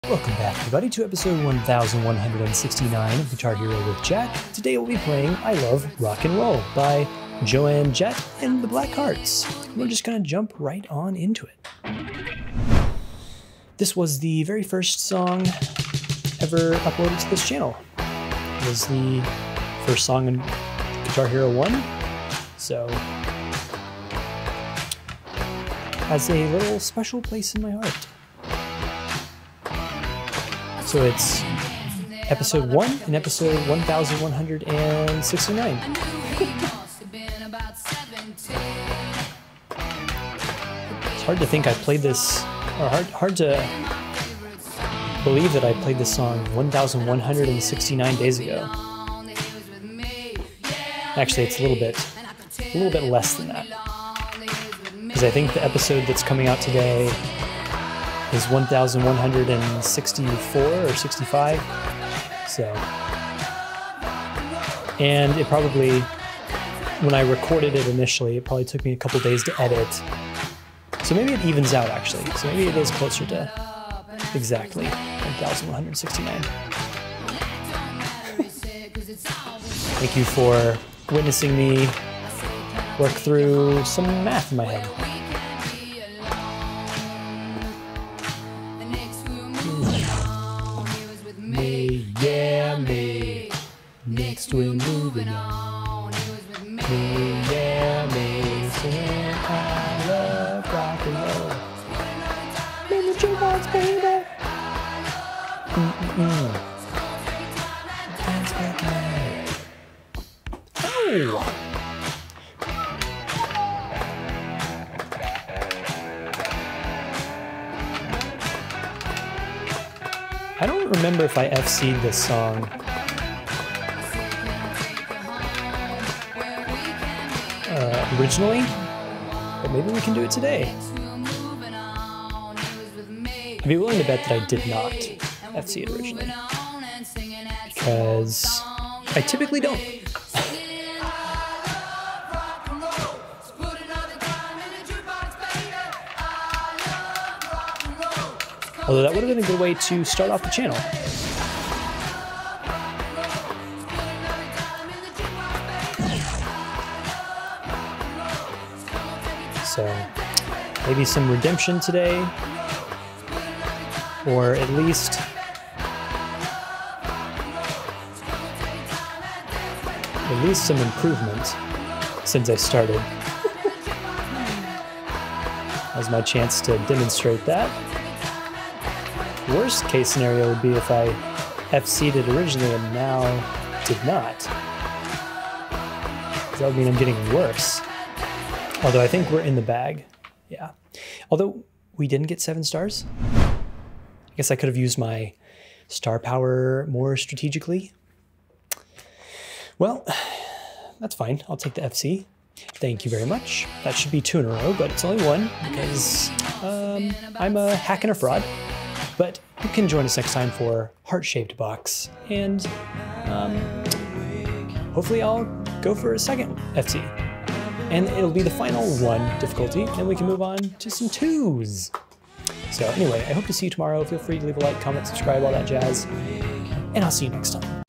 Welcome back, everybody, to episode 1169 of Guitar Hero with Jack. Today we'll be playing I Love Rock and Roll by Joan Jett and the Blackhearts. We're just going to jump right on into it. This was the very first song ever uploaded to this channel. It was the first song in Guitar Hero 1, so has a little special place in my heart. So it's episode 1 and episode 1169. It's hard to think I played this, or hard to believe that I played this song 1169 days ago. Actually, it's a little bit less than that. Because I think the episode that's coming out today is 1164 or 65. So, and it probably, when I recorded it initially, it probably took me a couple days to edit. So maybe it evens out actually. So maybe it is closer to exactly 1169. Thank you for witnessing me work through some math in my head. Me. Next we're moving on. Me, yeah, me. Singing I love rock and roll. In the jukebox, baby. Dance with me. Oh! I don't remember if I FC'd this song. Originally, but maybe we can do it today. I'd be willing to bet that I did not FC it originally, because I typically don't. Although that would have been a good way to start off the channel. So maybe some redemption today, or at least some improvement since I started. That was my chance to demonstrate that. Worst case scenario would be if I FC'd it originally and now did not. That would mean I'm getting worse. Although I think we're in the bag. Yeah. Although we didn't get 7 stars. I guess I could have used my star power more strategically. Well, that's fine. I'll take the FC. Thank you very much. That should be 2 in a row, but it's only 1 because I'm a hack and a fraud. But you can join us next time for Heart-Shaped Box, and hopefully I'll go for a second FC. And it'll be the final 1 difficulty, and we can move on to some 2s. So anyway, I hope to see you tomorrow. Feel free to leave a like, comment, subscribe, all that jazz, and I'll see you next time.